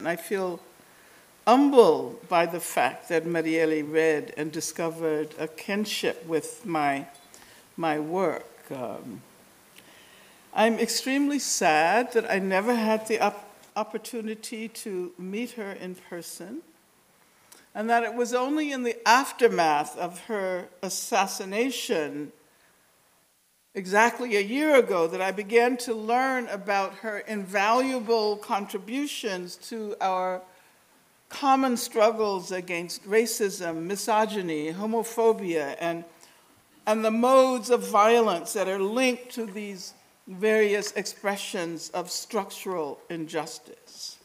and I feel humbled by the fact that Marielle read and discovered a kinship with my work. I'm extremely sad that I never had the opportunity to meet her in person, and that it was only in the aftermath of her assassination exactly a year ago that I began to learn about her invaluable contributions to our common struggles against racism, misogyny, homophobia, and the modes of violence that are linked to these various expressions of structural injustice.